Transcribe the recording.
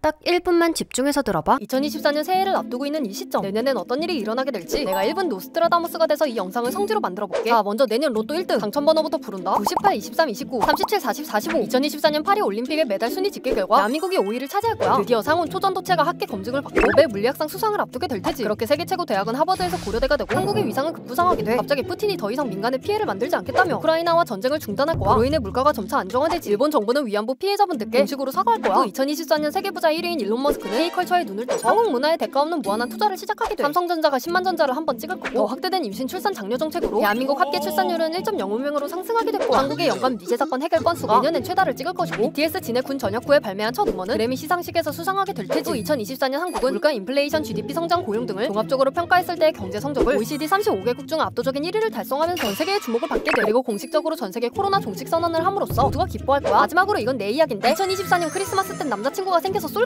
딱 1분만 집중해서 들어봐. 2024년 새해를 앞두고 있는 이 시점, 내년엔 어떤 일이 일어나게 될지 내가 1분 노스트라다무스가 돼서 이 영상을 성지로 만들어볼게. 자, 먼저 내년 로또 1등 당첨번호부터 부른다. 98, 23, 29, 37, 40, 45. 2024년 파리 올림픽의 메달 순위 집계 결과 대한민국이 5위를 차지할 거야. 드디어 상온 초전도체가 학계 검증을 받고 노벨 물리학상 수상을 앞두게 될 테지. 그렇게 세계 최고 대학은 하버드에서 고려대가 되고 한국의 위상은 급부상하게 돼. 갑자기 푸틴이 더 이상 민간에 피해를 만들지 않겠다며 우크라이나와 전쟁을 중단할 거야. 그로 인해 물가가 점차 안정화되지. 일본 정부는 위안부 피해자분들께 공식으로 사과할 거야. 또 2024년 세계 부자 1위인 일론 머스크는 K컬처에 눈을 떠서 한국 문화에 대가 없는 무한한 투자를 시작하게 돼. 삼성전자가 10만 전자를 한번 찍을 거고, 더 확대된 임신 출산 장려 정책으로 대한민국 합계 출산율은 1.05명으로 상승하게 됐고, 한국의 연간 미제 사건 해결 건수가 내년엔 최다를 찍을 것이고, BTS 진해군 전역 후에 발매한 첫 음원은 그래미 시상식에서 수상하게 될 테지. 또 2024년 한국은 물가, 인플레이션, GDP 성장, 고용 등을 종합적으로 평가했을 때의 경제 성적을 OECD 35개국 중 압도적인 1위를 달성하면서 전 세계의 주목을 받게 돼. 그리고 공식적으로 전 세계 코로나 종식 선언을 함으로써 모두가 기뻐할 거야. 마지막으로 이건 내 이야기인데, 2024년 크리스마스 땐 남자친구가 생겨서